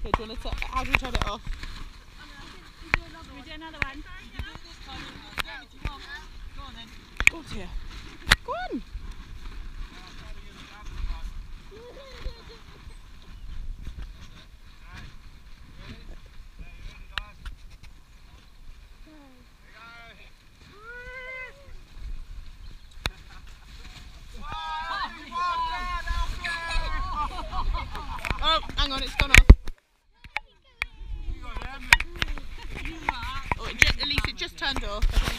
Okay, do you want to how do we turn it off? We do another one. Go on, Tia. Go on. Oh, hang on, it's gone off. Oh, at least it just turned off.